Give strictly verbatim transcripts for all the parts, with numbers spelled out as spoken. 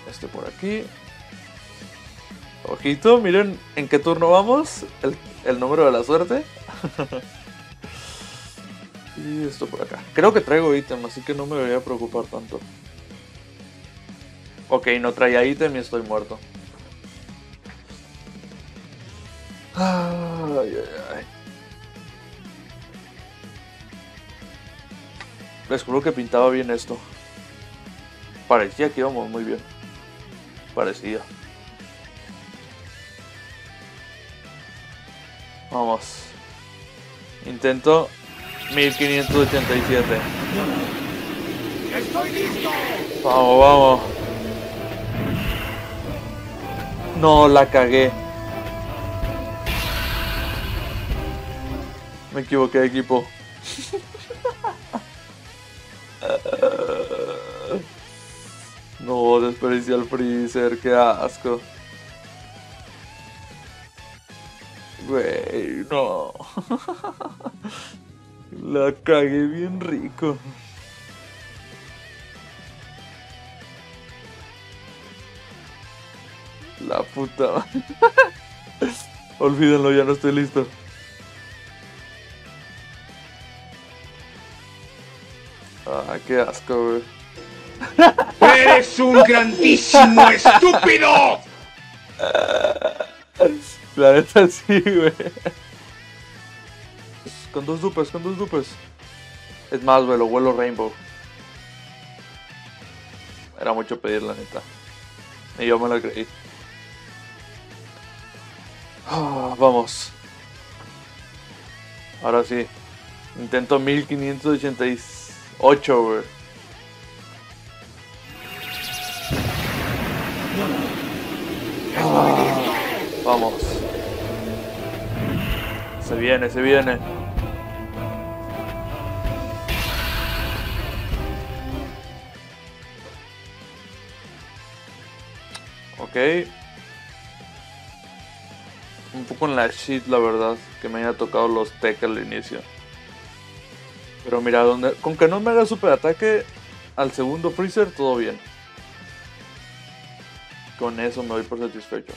Este por aquí. Ojito, miren en qué turno vamos. El, el número de la suerte. Y esto por acá. Creo que traigo ítem, así que no me voy a preocupar tanto. Ok, no traía ítem y estoy muerto. Ay, ay, ay. Les juro que pintaba bien esto. Parecía que íbamos muy bien. Parecía. Vamos. Intento mil quinientos ochenta y siete. ¡Estoy listo! Vamos, vamos. No, la cagué. Me equivoqué de equipo. No, desperdicié al Freezer, qué asco. Güey, no. La cagué bien rico. La puta. Olvídenlo, ya no estoy listo. Ah, qué asco, güey. ¡Eres un grandísimo estúpido! La neta sí, güey. Con dos dupes, con dos dupes. Es más, güey, lo vuelo Rainbow. Era mucho pedir, la neta. Y yo me lo creí. Ah, vamos. Ahora sí. Intento mil quinientos ochenta y ocho, güey. Ah, vamos. Se viene, se viene. Ok. Un poco en la shit, la verdad, que me haya tocado los tech al inicio. Pero mira, donde, con que no me haga super ataque al segundo Freezer, todo bien. Con eso me doy por satisfecho.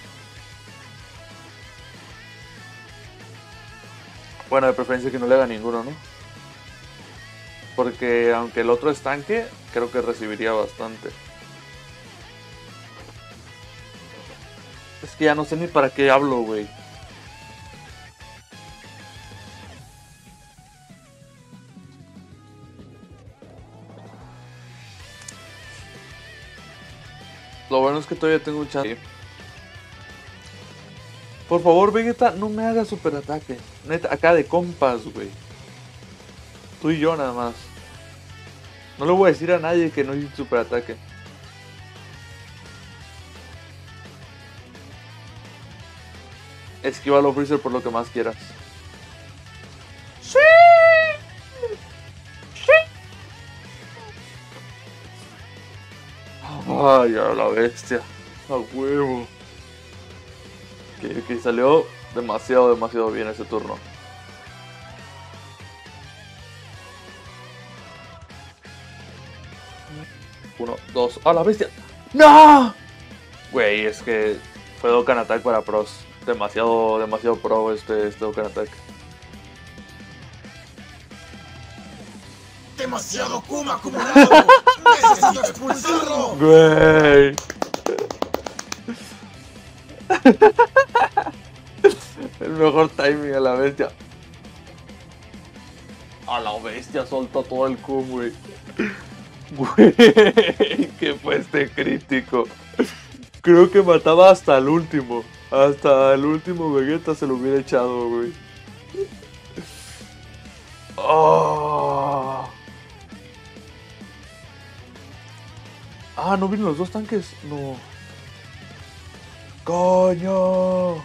Bueno, de preferencia que no le haga ninguno, ¿no? Porque aunque el otro es tanque, creo que recibiría bastante. Es que ya no sé ni para qué hablo, güey. Lo bueno es que todavía tengo un chance. Por favor, Vegeta, no me hagas super ataque. Neta, acá de compas, güey. Tú y yo nada más. No le voy a decir a nadie que no hice super ataque. Esquívalo, Freezer, por lo que más quieras. ¡Sí! ¡Sí! Ay, a la bestia. A huevo. Que, que salió demasiado, demasiado bien ese turno. Uno, dos. ¡A la bestia! ¡No! Güey, es que fue Dokkan Attack para pros. Demasiado, demasiado pro este, este Dokkan Attack. ¡Demasiado Kuma acumulado! ¡Necesito expulsarlo! Güey. El mejor timing a la bestia. A la bestia soltó todo el Q, güey. Güey, que fue este crítico. Creo que mataba hasta el último. Hasta el último Vegeta se lo hubiera echado, güey. Oh. Ah, ¿no vienen los dos tanques? No. ¡Coño!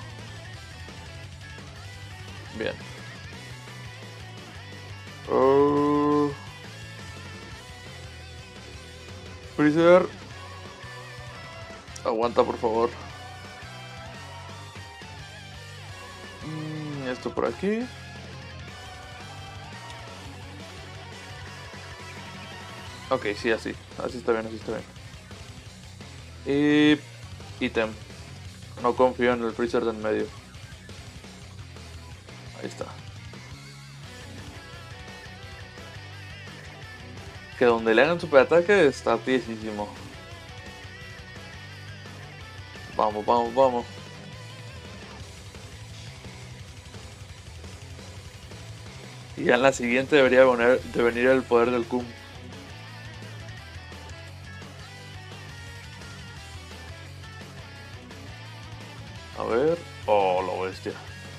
Bien. Uh. Freezer. Aguanta, por favor. Mm, esto por aquí. Ok, sí, así. Así está bien, así está bien. Y ítem. No confío en el freezer de en medio. Ahí está. Que donde le hagan super ataque está tiesísimo. Vamos, vamos, vamos. Y ya en la siguiente debería venir, de venir el poder del Cum. A ver. Oh, la bestia.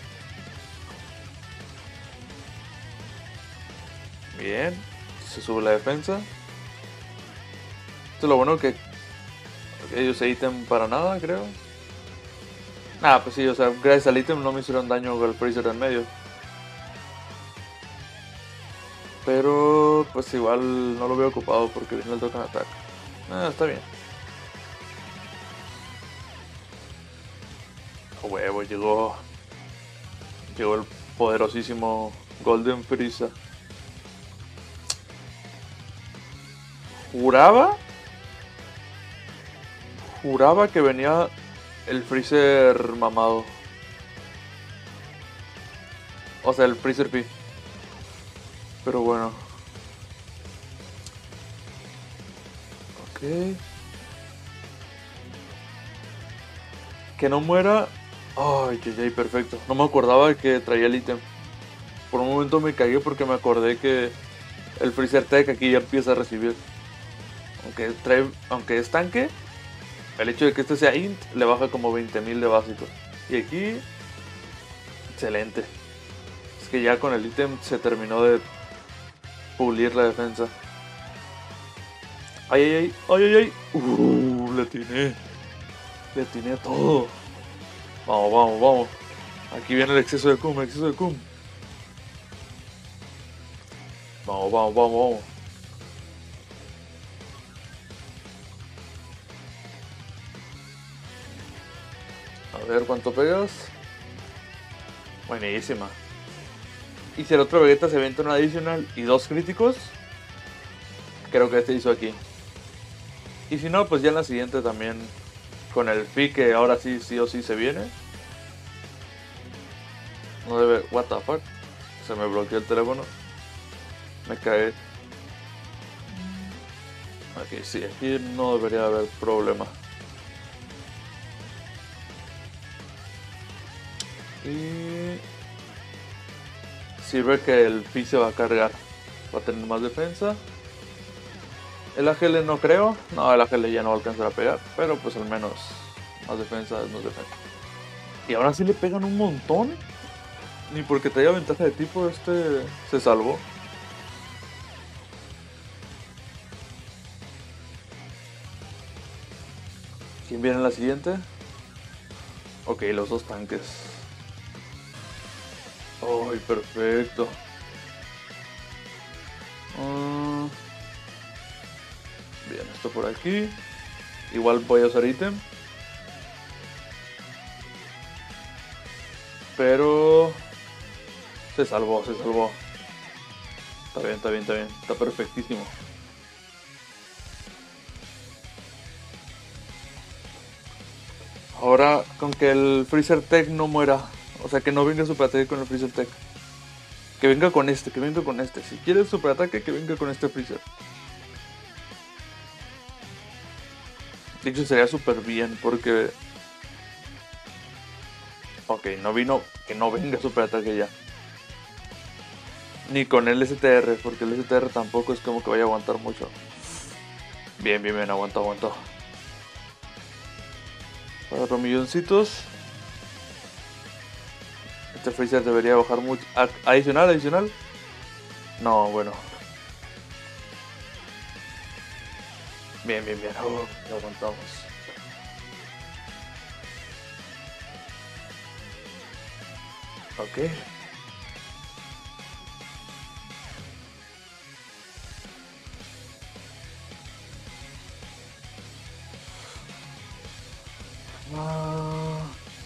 Bien. Se sube la defensa. Esto es lo bueno que ellos se ítem para nada, creo. Ah, pues sí, o sea, gracias al ítem no me hicieron daño con el freezer en medio. Pero pues igual no lo veo ocupado porque viene el token attack. Ah, está bien. A huevo, llegó. Llegó el poderosísimo Golden Frieza. Juraba. Juraba que venía el Freezer mamado. O sea, el Freezer P. Pero bueno. Ok. Que no muera. Ay, ay, ay, perfecto. No me acordaba que traía el ítem. Por un momento me cagué porque me acordé que el Freezer Tech aquí ya empieza a recibir. Aunque trae, aunque es tanque, el hecho de que este sea int le baja como veinte mil de básico. Y aquí, excelente. Es que ya con el ítem se terminó de pulir la defensa. Ay, ay, ay, ay, ay, ay. Uh, le atiné. Le atiné a todo. Vamos, vamos, vamos. Aquí viene el exceso de cum, el exceso de cum. Vamos, vamos, vamos, vamos. A ver cuánto pegas. Buenísima. Y si el otro Vegeta se avienta un adicional y dos críticos, creo que este hizo aquí. Y si no, pues ya en la siguiente también con el Pi, que ahora sí, sí o sí se viene. No debe... What the fuck. Se me bloqueó el teléfono. Me cae. Aquí sí, aquí no debería haber problema. Y sirve que el Pi se va a cargar. Va a tener más defensa. El A G L no creo. No, el A G L ya no va a alcanzar a pegar. Pero pues al menos más defensa es más defensa. Y ahora sí le pegan un montón. Ni porque tenga ventaja de tipo este se salvó. ¿Quién viene en la siguiente? Ok, los dos tanques. ¡Ay, perfecto! Uh, bien, esto por aquí. Igual voy a usar ítem. Pero... se salvó, se salvó. Está bien, está bien, está bien. Está perfectísimo. Ahora, con que el Freezer Tech no muera. O sea, que no venga super ataque con el Freezer Tech. Que venga con este, que venga con este. Si quieres super ataque, que venga con este Freezer. De hecho, sería súper bien porque... ok, no vino... que no venga super ataque ya. Ni con el S T R, porque el S T R tampoco es como que vaya a aguantar mucho. Bien, bien, bien, aguantó, aguantó. Cuatro milloncitos. Este Freezer debería bajar mucho. Adicional, adicional. No, bueno. Bien, bien, bien. Oh, lo aguantamos. Ok. Ah,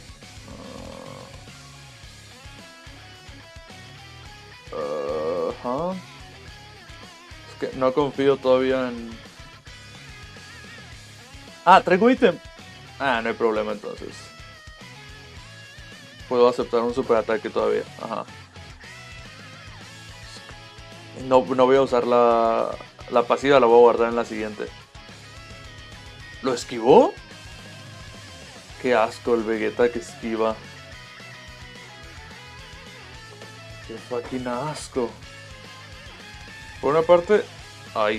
uh, uh, huh. Es que no confío todavía en... Ah, traigo ítem. Ah, no hay problema entonces. Puedo aceptar un super ataque todavía. Ajá. No, no voy a usar la, la pasiva, la voy a guardar en la siguiente. ¿Lo esquivó? Qué asco el Vegeta que esquiva. Qué fucking asco. Por una parte... Ay.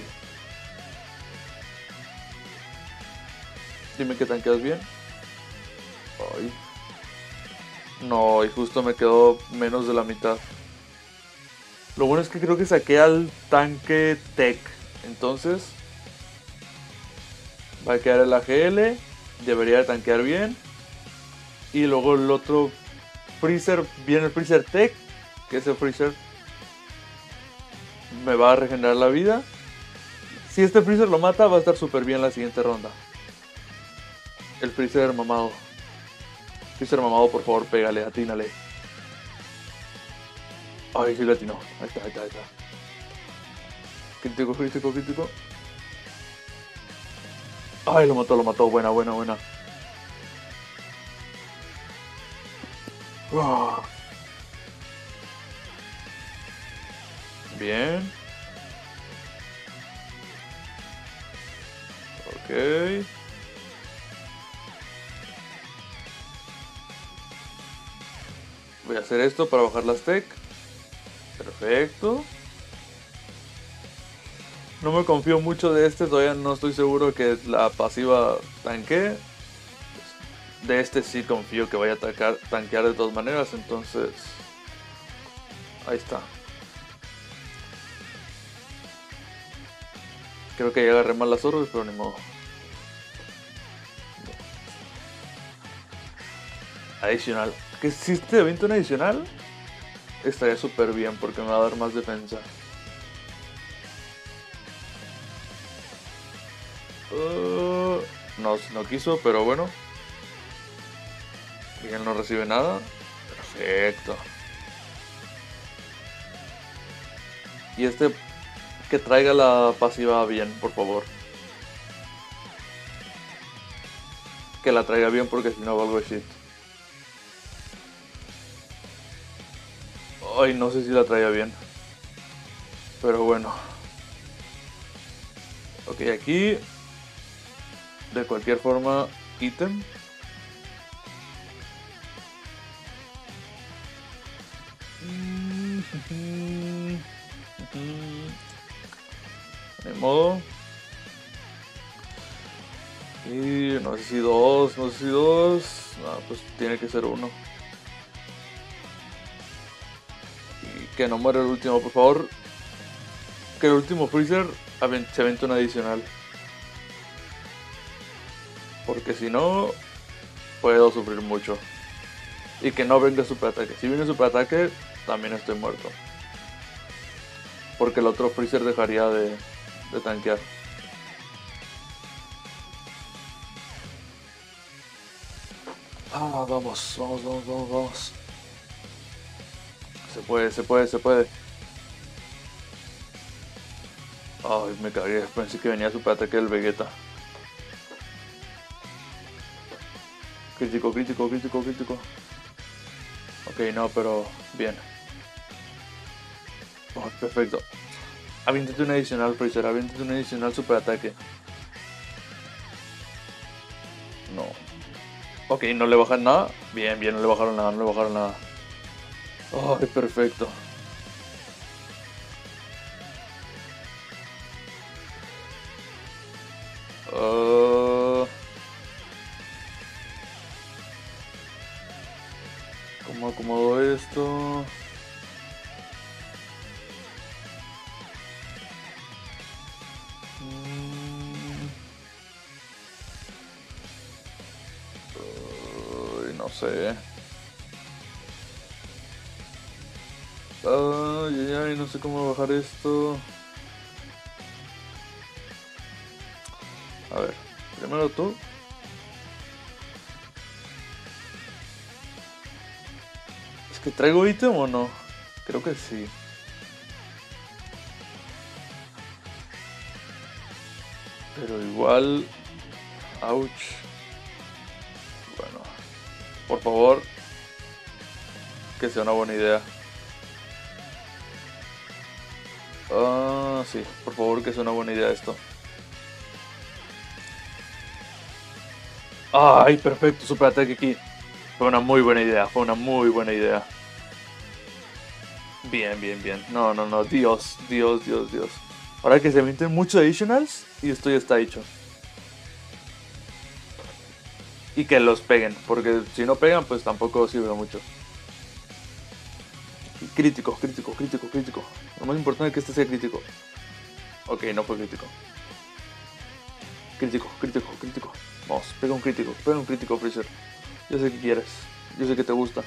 Dime que tanqueas bien. Ay. No, y justo me quedó menos de la mitad. Lo bueno es que creo que saqué al tanque Tech. Entonces... va a quedar el A G L. Debería de tanquear bien. Y luego el otro Freezer. Viene el Freezer Tech. Que ese Freezer me va a regenerar la vida. Si este Freezer lo mata, va a estar súper bien la siguiente ronda. El Freezer mamado. Freezer mamado, por favor, pégale, atínale. Ay, sí le atinó. Ahí está, ahí está, ahí está. Crítico, crítico, crítico. Ay, lo mató, lo mató. Buena, buena, buena. Oh. Bien. Ok. Voy a hacer esto para bajar las tech. Perfecto. No me confío mucho de este, todavía no estoy seguro que la pasiva tanque. De este sí confío que vaya a atacar, tanquear de todas maneras, entonces... ahí está. Creo que ya agarré mal las orbes, pero ni modo. Adicional. ¿Que si te aviento un adicional? Estaría súper bien porque me va a dar más defensa. Uh, no, no quiso, pero bueno. Miguel no recibe nada. Perfecto. Y este que traiga la pasiva bien, por favor. Que la traiga bien porque si no valgo shit. Ay, no sé si la traía bien. Pero bueno. Ok, aquí. De cualquier forma, ítem. De modo. Y no sé si dos, no sé si dos. No, pues tiene que ser uno. Y que no muera el último, por favor. Que el último Freezer se avente un adicional. Porque si no, puedo sufrir mucho. Y que no venga super ataque. Si viene super ataque, también estoy muerto. Porque el otro Freezer dejaría de, de tanquear. Ah, vamos, vamos, vamos, vamos, vamos. Se puede, se puede, se puede. Ay, me cagué. Pensé que venía super ataque del Vegeta. Crítico, crítico, crítico, crítico. Ok, no, pero bien. Oh, perfecto. Aviéntate un adicional, Freezer. Aviéntate un adicional super ataque. No. Ok, no le bajan nada. Bien, bien, no le bajaron nada, no le bajaron nada. Oh, perfecto. Uh... ¿Cómo acomodo esto? Mm... Uy, no sé. Ay, ay, ay, no sé cómo bajar esto. A ver, primero tú. ¿Es que traigo ítem o no? Creo que sí. Pero igual... Ouch. Bueno, por favor, que sea una buena idea. Ah, sí, por favor, que sea una buena idea esto. Ay, perfecto, super ataque aquí. Fue una muy buena idea, fue una muy buena idea. Bien, bien, bien. No, no, no, Dios, Dios, Dios, Dios. Ahora que se emiten muchos additionals y esto ya está hecho. Y que los peguen, porque si no pegan, pues tampoco sirve mucho. Crítico, crítico, crítico, crítico. Lo más importante es que este sea crítico. Ok, no fue crítico. Crítico, crítico, crítico. Vamos, pega un crítico, pega un crítico, Freezer. Yo sé que quieres, yo sé que te gusta.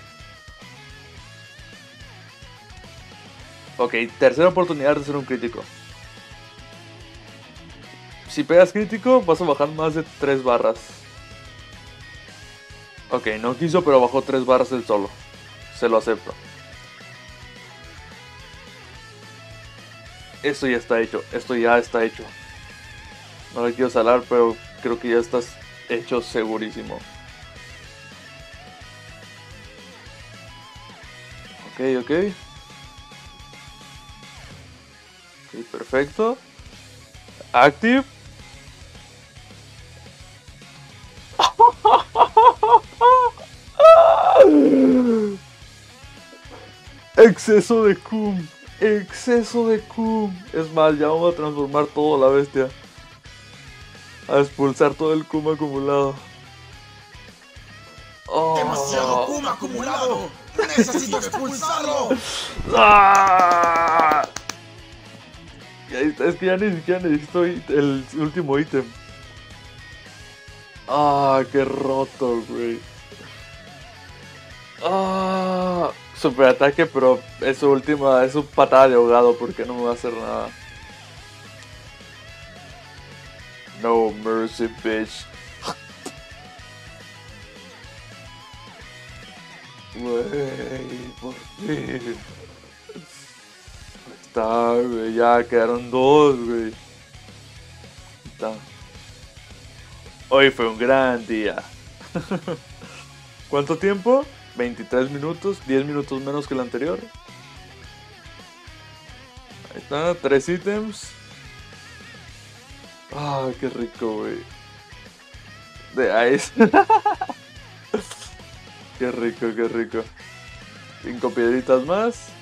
Ok, tercera oportunidad de hacer un crítico. Si pegas crítico, vas a bajar más de tres barras. Ok, no quiso, pero bajó tres barras él solo. Se lo acepto. Esto ya está hecho, esto ya está hecho. No le quiero salar, pero creo que ya estás hecho segurísimo. Ok, ok. Ok, perfecto. Active. Exceso de cum. Exceso de cum. Es más, ya vamos a transformar todo la bestia. A expulsar todo el cum acumulado. Oh. ¡Demasiado cum acumulado! ¡Necesito expulsarlo! ¡Ah! Es que ya ni siquiera necesito el último ítem. Ah, qué roto, güey. Ah, super ataque, pero es su última, es su patada de ahogado porque no me va a hacer nada. No mercy, bitch. Güey, por fin. Está, güey, ya quedaron dos, güey. Está. Hoy fue un gran día. ¿Cuánto tiempo? veintitrés minutos, diez minutos menos que el anterior. Ahí está, tres ítems. Ah, qué rico, güey. De Ice. Qué rico, qué rico. Cinco piedritas más.